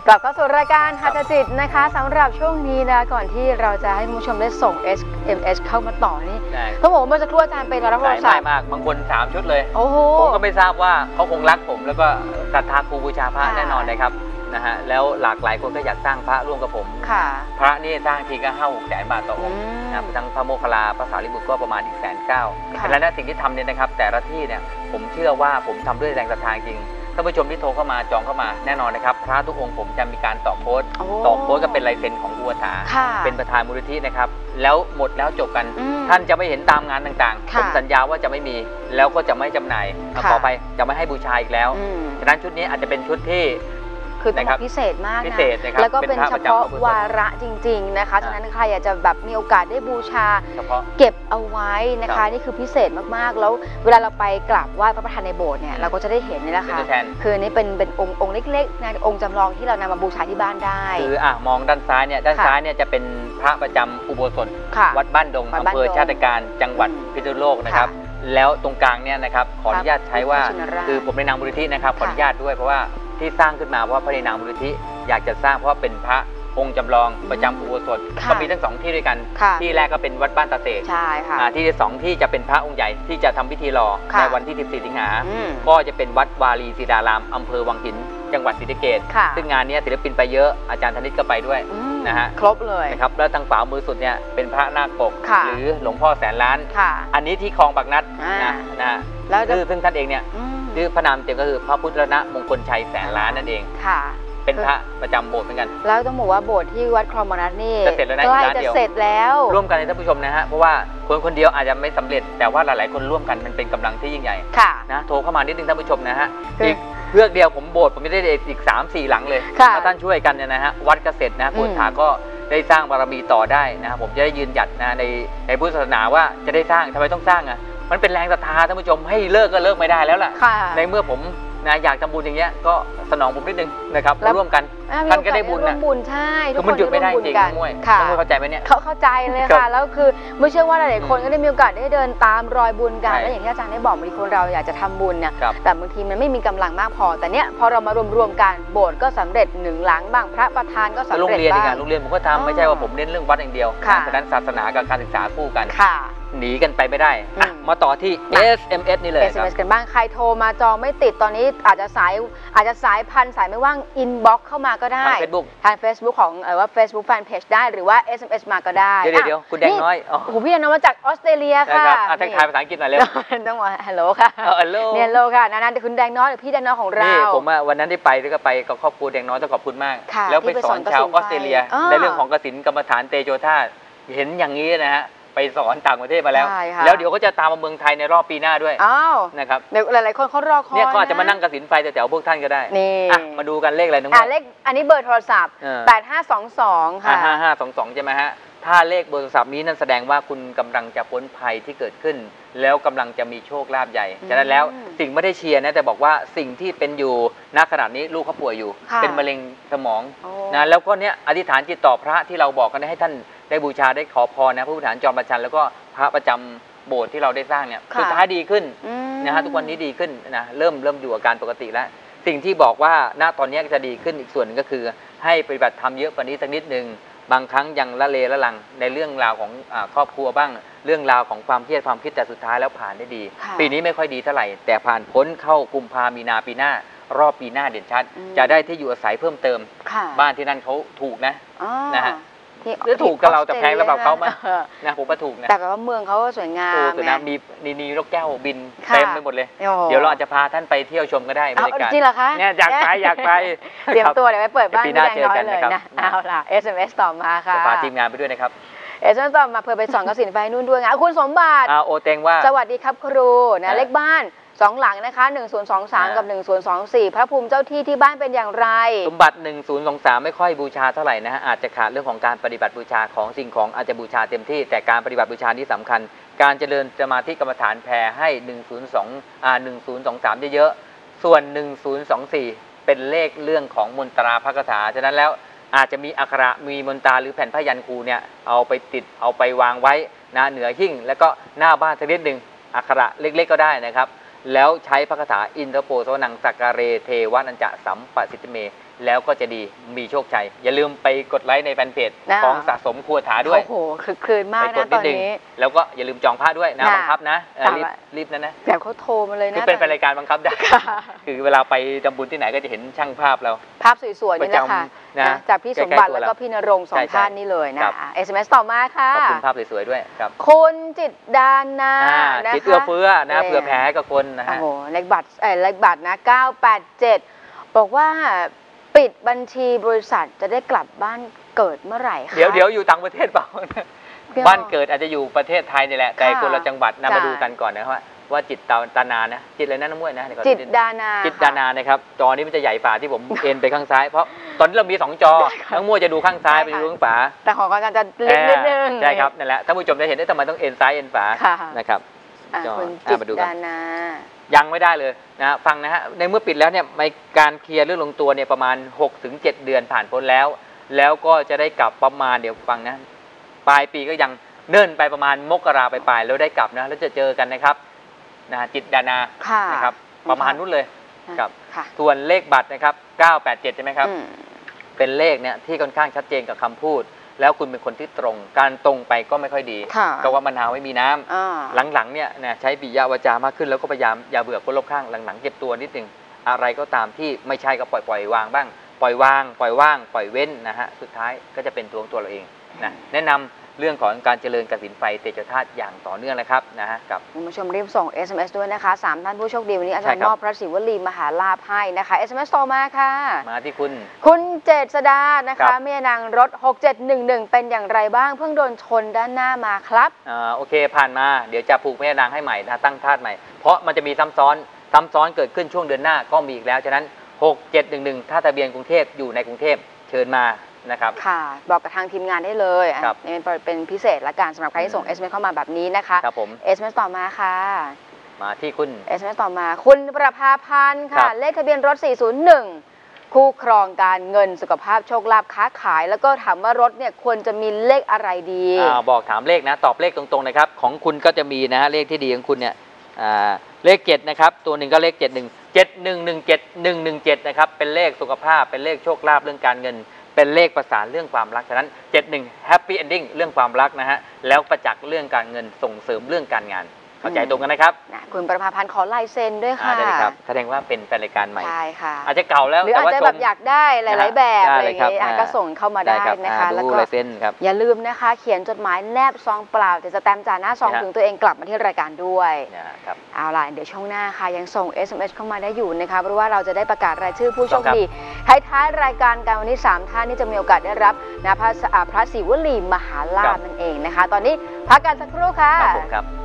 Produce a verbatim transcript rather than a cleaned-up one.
กลับเข้าสู่รายการหัตถจิตนะคะสำหรับช่วงนี้นะก่อนที่เราจะให้คุณผู้ชมได้ส่ง เอส เอ็ม เอส เข้ามาต่อนี่ต้องบอกว่าเมื่อสักครู่อาจารย์ไปรับโทรศัพท์มากบางคนสามชุดเลยโอ้โหผมก็ไม่ทราบว่าเขาคงรักผมแล้วก็ศรัทธาครูบูชาพระแน่นอนเลยครับนะฮะแล้วหลากหลายคนก็อยากสร้างพระร่วมกับผมพระนี่สร้างทีก็ห้าหกแสนบาทต่อองค์นะทั้งพระโมคคัลลาพระสารีบุตรก็ประมาณอีกแสนเก้าและนั่นสิ่งที่ทำเนี่ยนะครับแต่ละที่เนี่ยผมเชื่อว่าผมทำด้วยแรงศรัทธาจริงท่านผู้ชมที่โทรเข้ามาจองเข้ามาแน่นอนนะครับพระทุกองค์ผมจะมีการต่อโค้ดต่อโค้ดก็เป็นลายเซ็นของครูอาถาเป็นประธานมูลนิธินะครับแล้วหมดแล้วจบกันท่านจะไม่เห็นตามงานต่างๆผมสัญญาว่าจะไม่มีแล้วก็จะไม่จำหน่ายขอไปจะไม่ให้บูชาอีกแล้วฉะนั้นชุดนี้อาจจะเป็นชุดที่คือต้องพิเศษมากนะแล้วก็เป็นเฉพาะวาระจริงๆนะคะฉะนั้นใครอยากจะแบบมีโอกาสได้บูชาเก็บเอาไว้นะคะนี่คือพิเศษมากๆแล้วเวลาเราไปกราบไหว้พระประธานในโบสถ์เนี่ยเราก็จะได้เห็นนี่แหละค่ะคือนี่เป็นเป็นองค์องค์เล็กๆนะองค์จำลองที่เรานำมาบูชาที่บ้านได้คืออ่ะมองด้านซ้ายเนี่ยด้านซ้ายเนี่ยจะเป็นพระประจำอุโบสถวัดบ้านดงอำเภอชาติการจังหวัดพิษณุโลกนะครับแล้วตรงกลางเนี่ยนะครับขออนุญาตใช้ว่าคือผมในนามมูลนิธินะครับขออนุญาตด้วยเพราะว่าที่สร้างขึ้นมาเพราะว่าพระในนามมูลนิธิอยากจะสร้างเพราะว่าเป็นพระองค์จำลองประจำอุโบสถก็มีทั้งสองที่ด้วยกันที่แรกก็เป็นวัดบ้านตาเสกใช่ค่ะที่สองที่จะเป็นพระองค์ใหญ่ที่จะทำพิธีรอในวันที่สิบสี่สิงหาก็จะเป็นวัดวารีศิดารามอำเภอวังหินจังหวัดศรีสะเกษซึ่งงานนี้ศิลปินไปเยอะอาจารย์ธนิตก็ไปด้วยนะฮะครบเลยนะครับแล้วทางขวามือสุดเนี่ยเป็นพระนาคปกหรือหลวงพ่อแสนล้านอันนี้ที่คลองปากนัดนะนะคือซึ่งท่านเองเนี่ยชื่อพระนามเต็มก็คือพระพุทธรัตนมงคลชัยแสนล้านนั่นเองค่ะเป็นพระประจำโบสถ์เหมือนกันแล้วต้องบอกว่าโบสถ์ที่วัดคลองปากนัดนี่จะเสร็จแล้วนะใกล้จะเสร็จแล้วร่วมกันในท่านผู้ชมนะฮะเพราะว่าคนคนเดียวอาจจะไม่สำเร็จแต่ว่าหลายๆคนร่วมกันมันเป็นกำลังที่ยิ่งใหญ่นะโทรเข้ามานิดนึงท่านผู้ชมนะฮะอีกเพื่อเดียวผมโบสถ์ผมไม่ได้อีกสามสี่หลังเลยถ้าท่านช่วยกันเนี่ยนะฮะวัดก็เสร็จนะพุทธาก็ได้สร้างบารมีต่อได้นะครับผมจะได้ยืนหยัดนะในในพุทธศาสนาว่าจะได้สร้างทำไมต้องสร้างอ่ะมันเป็นแรงศรัทธาท่านผู้ชมให้เลิกก็เลิกไม่ได้แล้วล่ะในเมื่อผมนะอยากทำบุญอย่างเงี้ยก็สนองผมนิดนึงนะครับร่วมกันท่านก็ได้บุญนะบุญใช่ทุกคนหยุดไม่ได้จริงๆมวยเข้าใจไหมเนี่ยเขาเข้าใจเลยค่ะแล้วคือไม่เชื่อว่าหลายๆคนก็ได้มีโอกาสได้เดินตามรอยบุญกันและอย่างที่อาจารย์ได้บอกบางทีคนเราอยากจะทำบุญเนี่ยแต่บางทีมันไม่มีกำลังมากพอแต่เนี้ยพอเรามารวมๆกันโบสถ์ก็สำเร็จหนึ่งหลังบ้างพระประธานก็สำเร็จบ้างโรงเรียนอีกโรงเรียนผมก็ทำไม่ใช่ว่าผมเน้นเรื่องวัดอย่างเดียวฉะนั้นศาสนากับการศึกษาคู่กันหนีกันไปไม่ได้มาต่อที่ เอส เอ็ม เอส นี่เลยเอส เอ็ม เอส กันบ้างใครโทรมาจองไม่ติดตอนนี้อาจจะสายอาจจะสายพันสายไม่ว่างอินบ็อกซ์เข้ามาก็ได้ทาง Facebook ทาง Facebook ของเออว่า Facebook Fanpage ได้หรือว่า เอส เอ็ม เอส มาก็ได้เดี๋ยวเดี๋ยวคุณแดงน้อยโอ้โหพี่แดงน้อยมาจากออสเตรเลียค่ะทักทายภาษาอังกฤษหน่อยเร็วต้องบอกฮัลโหลค่ะฮัลโหลเนี่ยฮัลโหลค่ะนานๆคุณแดงน้อยหรือพี่แดงน้อยของเรานี่ผมวันนั้นได้ไปก็ไปกับครอบครัวแดงน้อยต้องขอบคุณมากแล้วไปสอนชาวออสเตรเลียในเรื่องของกสิณกรรมฐานเตโชธาเห็นอย่างนี้นะฮะไปสอนต่างประเทศมาแล้วแล้วเดี๋ยวก็จะตามมาเมืองไทยในรอบปีหน้าด้วยนะครับเดี๋ยวหลายๆคนเขารอคอยเนี่ยก็อาจจะมานั่งกสิณไฟแถวๆพวกท่านก็ได้นี่มาดูกันเลขอะไรน้องอ่าเลขอันนี้เบอร์โทรศัพท์แปดห้าสองสองค่ะห้าห้าสองสองใช่ไหมฮะถ้าเลขเบอร์โทรศัพท์นี้นั่นแสดงว่าคุณกำลังจะพ้นภัยที่เกิดขึ้นแล้วกำลังจะมีโชคลาภใหญ่ฉะนั้นแล้วสิ่งไม่ได้เชียร์นะแต่บอกว่าสิ่งที่เป็นอยู่ณขณะนี้ลูกเขาป่วยอยู่เป็นมะเร็งสมองนะแล้วก็เนี้ยอธิษฐานจิตต่อพระที่เราบอกกันให้ท่านได้บูชาได้ขอพรนะพระพุทธฐานจอมประชันแล้วก็พระประจำโบสถ์ที่เราได้สร้างเนี่ยสุดท้ายดีขึ้นนะฮะทุกวันนี้ดีขึ้นนะเริ่มเริ่มอยู่อาการปกติแล้วสิ่งที่บอกว่าณตอนนี้จะดีขึ้นอีกส่วนนึงก็คือให้ปฏิบัติธรรมเยอะกว่านี้สักนิดนึงบางครั้งยังละเลละลังในเรื่องราวของครอบครัวบ้างเรื่องราวของความเครียดความคิดแต่สุดท้ายแล้วผ่านได้ดีปีนี้ไม่ค่อยดีเท่าไหร่แต่ผ่านพ้นเข้ากุมภามีนาปีหน้ารอบปีหน้าเด่นชัดจะได้ที่อยู่อาศัยเพิ่มเติมบ้านที่นั่นเขาถูกนะนะฮะหรือถูกกับเราแต่แพงแล้วแบบเขาไหมนะผมก็ถูกนะแต่ว่าเมืองเขาก็สวยงามสวยงามมีนีนกแก้วบินเต็มไปหมดเลยเดี๋ยวเราอาจจะพาท่านไปเที่ยวชมก็ได้บรรยากาศจริงเหรอคะเนี่ยอยากไปอยากไปเตรียมตัวเดี๋ยวไปเปิดบ้านพี่แดงน้อยเลยนะเอาล่ะ เอส เอ็ม เอส ต่อมาค่ะพาทีมงานไปด้วยนะครับเอส เอ็ม เอส ต่อมาเพื่อไปสอนกสิณไฟนู่นด้วยนะคุณสมบัติโอเตงว่าสวัสดีครับครูนะเลขบ้านสองหลังนะคะหนึ่งศูนย์สองสามกับหนึ่งศูนย์สองสี่พระภูมิเจ้าที่ที่บ้านเป็นอย่างไรสมบัติหนึ่งศูนย์สองสามไม่ค่อยบูชาเท่าไหร่นะฮะอาจจะขาดเรื่องของการปฏิบัติบูชาของสิ่งของอาจจะบูชาเต็มที่แต่การปฏิบัติบูชาที่สำคัญการเจริญสมาธิกรรมฐานแผ่ให้หนึ่งศูนย์สองอ่าหนึ่งศูนย์สองสามเยอะๆส่วนหนึ่งศูนย์สองสี่เป็นเลขเรื่องของมนตราพระคาถาฉะนั้นแล้วอาจจะมีอักขระมีมนตราหรือแผ่นพยัญชนะครูเนี่ยเอาไปติดเอาไปวางไว้นะเหนือหิ้งแล้วก็หน้าบ้านสักนิดหนึ่งอักขระเล็กๆก็ได้นะครับแล้วใช้พระคาถาอินทโปสวนังสักการเรเทวนัญจะสัมปสิทธิเมแล้วก็จะดีมีโชคชัยอย่าลืมไปกดไลค์ในแฟนเพจของสะสมครัวถาด้วยโอ้โหคือคืนมากนะตอนนี้แล้วก็อย่าลืมจองผ้าด้วยนะบังคับนะรีบรีบนะนะแบบเขาโทรมาเลยนะคือเป็นรายการบังคับได้คือเวลาไปทำบุญที่ไหนก็จะเห็นช่างภาพเราภาพสวยๆนี่นะคะจากพี่สมบัติแล้วก็พี่นรงค์สองท่านนี่เลยนะเอสเอ็มเอสต่อมาค่ะขอบคุณภาพสวยๆด้วยครับคุณจิตดานาจิตเอื้อเฟื้อนะเผื่อแพ้กับคนนะฮะโอ้โหเลขบัตรเออเลขบัตรนะเก้าแปดเจ็ดบอกว่าปิดบัญชีบริษัทจะได้กลับบ้านเกิดเมื่อไหร่คะเดี๋ยวเดี๋ยวอยู่ต่างประเทศเปล่าบ้านเกิดอาจจะอยู่ประเทศไทยนี่แหละแต่คนละจังหวัดนะมาดูกันก่อนนะครับว่าจิตตานานะจิตอะไรนะน้ำมวยนะจิตดานาจิตดานานะครับจอนี้มันจะใหญ่ฝ่าที่ผมเอ็นไปข้างซ้ายเพราะตอนนี้เรามีสองจอน้ำมวยจะดูข้างซ้ายไปดูข้างฝาแต่ของอาจารย์จะเล็กนิดนึงใช่ครับนั่นแหละท่านผู้ชมจะเห็นได้ทำไมต้องเอ็นซ้ายเอ็นฝานะครับจอมาดูกันยังไม่ได้เลยนะฟังนะฮะในเมื่อปิดแล้วเนี่ยในการเคลียร์เรื่องลงตัวเนี่ยประมาณ หกถึงเจ็ด เดือนผ่านพ้นแล้วแล้วก็จะได้กลับประมาณเดี๋ยวฟังนะปลายปีก็ยังเนิ่นไปประมาณมกราไปปลายแล้วได้กลับนะแล้วจะเจอกันนะครับนะจิตดานานะครับประมาณนู้นเลยครับส่วนเลขบัตรนะครับเก้าแปดเจ็ดใช่ไหมครับเป็นเลขเนี่ยที่ค่อนข้างชัดเจนกับคำพูดแล้วคุณเป็นคนที่ตรงการตรงไปก็ไม่ค่อยดีเพราะว่ามะนาวไม่มีน้ำหลังๆเนี่ยนะใช้ปิยวาจามากขึ้นแล้วก็พยายามอย่าเบื่อคนรอบข้างหลังๆเก็บตัวนิดนึงอะไรก็ตามที่ไม่ใช่ก็ปล่อยปล่อยวางบ้างปล่อยวางปล่อยว่างปล่อยเว้นนะฮะสุดท้ายก็จะเป็นตัวของตัวเราเองนะแนะนำเรื่องของการเจริญกสิณไฟเตโชธาตุอย่างต่อเนื่องเลยครับนะฮะกับคุณผู้ชมรีบส่ง เอส เอ็ม เอส ด้วยนะคะสามท่านผู้โชคดีวันนี้อาจารย์มอบพระศิวลีมหาลาภให้นะคะ เอส เอ็ม เอส ต่อมาค่ะมาที่คุณคุณเจษดานะคะเมียนางรถหกเจ็ดหนึ่งหนึ่งเป็นอย่างไรบ้างเพิ่งโดนชนด้านหน้ามาครับอ่าโอเคผ่านมาเดี๋ยวจะผูกเมียนางให้ใหม่นะตั้งธาตุใหม่เพราะมันจะมีซ้ำซ้อนซ้ำซ้อนเกิดขึ้นช่วงเดือนหน้าก็มีอีกแล้วฉะนั้นหกเจ็ดหนึ่งหนึ่งถ้าทะเบียนกรุงเทพอยู่ในกรุงเทพเชิญมานะครับค่ะบอกกับทางทีมงานได้เลยนี่เป็นพิเศษละกันสำหรับใครที่ส่ง เอส เอ็ม เอส เข้ามาแบบนี้นะคะครับผมเอส เอ็ม เอส ต่อมาค่ะมาที่คุณเอส เอ็ม เอส ต่อมาคุณประภาพันธ์ค่ะเลขทะเบียนรถสี่ศูนย์หนึ่งคู่ครองการเงินสุขภาพโชคลาภค้าขายแล้วก็ถามว่ารถเนี่ยควรจะมีเลขอะไรดีอ่าบอกถามเลขนะตอบเลขตรงๆนะครับของคุณก็จะมีนะฮะเลขที่ดีของคุณเนี่ยอ่าเลขเจ็ดนะครับตัวหนึ่งก็เลขเจ็ดหนึ่งเจ็ดหนึ่งหนึ่งเจ็ดหนึ่งหนึ่งเจ็ดนะครับเป็นเลขสุขภาพเป็นเลขโชคลาภเรื่องการเงินเป็นเลขประสานเรื่องความรักฉะนั้นเจ็ดหนึ่ง Happy Ending เรื่องความรักนะฮะแล้วประจักษ์เรื่องการเงินส่งเสริมเรื่องการงานเข้าใจตรงกันนะครับคุณประภาพันธ์ขอลายเซ็นด้วยค่ะได้ครับแสดงว่าเป็นแฟนรายการใหม่ใช่ค่ะอาจจะเก่าแล้วหรืออาจจะแบบอยากได้หลายๆแบบอะไรอย่างนี้ก็ส่งเข้ามาได้นะคะแล้วก็อย่าลืมนะคะเขียนจดหมายแนบซองเปล่าแต่สแตมป์จ่าหน้าซองถึงตัวเองกลับมาที่รายการด้วยเอาล่ะเดี๋ยวช่วงหน้าค่ะยังส่ง เอส เอ็ม เอส เข้ามาได้อยู่นะคะเพราะว่าเราจะได้ประกาศรายชื่อผู้โชคดีท้ายๆรายการการวันนี้สามท่านนี่จะมีโอกาสได้รับนะพระพระศิวลีมหาลาภนั่นเองนะคะตอนนี้พักกันสักครู่ค่ะ